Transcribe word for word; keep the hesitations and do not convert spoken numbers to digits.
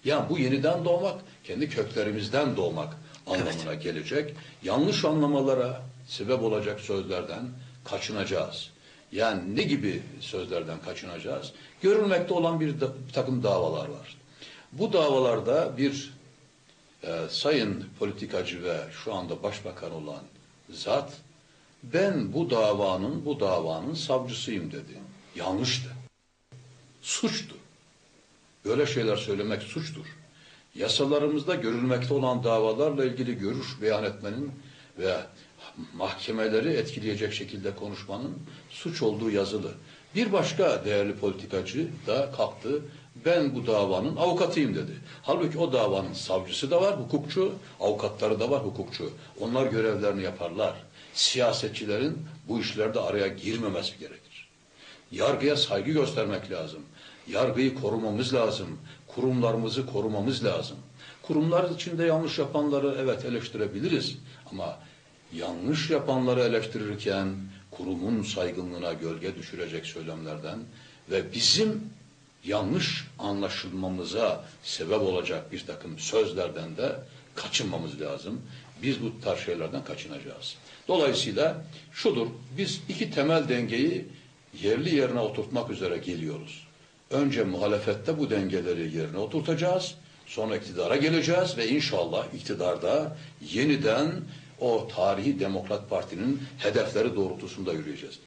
Yani bu yeniden doğmak, kendi köklerimizden doğmak anlamına evet. gelecek. Yanlış anlamalara sebep olacak sözlerden kaçınacağız. Yani ne gibi sözlerden kaçınacağız? Görülmekte olan bir, da, bir takım davalar var. Bu davalarda bir e, sayın politikacı ve şu anda başbakan olan zat, ben bu davanın bu davanın savcısıyım dedi. Yanlıştı. Suçtu. Böyle şeyler söylemek suçtur. Yasalarımızda görülmekte olan davalarla ilgili görüş beyan etmenin ve mahkemeleri etkileyecek şekilde konuşmanın suç olduğu yazılı. Bir başka değerli politikacı da kalktı, ben bu davanın avukatıyım dedi. Halbuki o davanın savcısı da var, hukukçu, avukatları da var, hukukçu. Onlar görevlerini yaparlar. Siyasetçilerin bu işlerde araya girmemesi gerekir. Yargıya saygı göstermek lazım. Yargıyı korumamız lazım. Kurumlarımızı korumamız lazım. Kurumlar içinde yanlış yapanları evet eleştirebiliriz. Ama yanlış yapanları eleştirirken kurumun saygınlığına gölge düşürecek söylemlerden ve bizim yanlış anlaşılmamıza sebep olacak bir takım sözlerden de kaçınmamız lazım. Biz bu tarz şeylerden kaçınacağız. Dolayısıyla şudur, biz iki temel dengeyi yerli yerine oturtmak üzere geliyoruz. Önce muhalefette bu dengeleri yerine oturtacağız. Sonra iktidara geleceğiz ve inşallah iktidarda yeniden o tarihi Demokrat Parti'nin hedefleri doğrultusunda yürüyeceğiz.